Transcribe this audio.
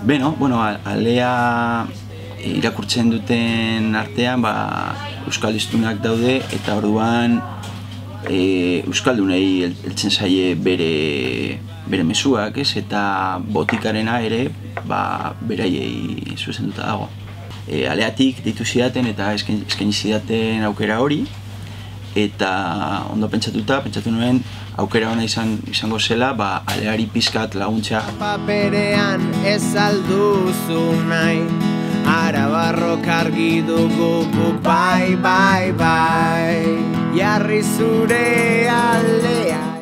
Alea irakurtzen duten artean euskal hiztunak daude eta orduan euskaldunei heltzen zaie bere mezuak, eta botikarena ere beraiei zuzenduta dago. Aleatik deitu zidaten eta eskaini zidaten aukera hori, eta ondo pentsatu nuen aukera ona izango zela aleari pizkat laguntzea. Paperean ez alduzu nahi, Arabarrok argi dugu bai, jarri zure alea.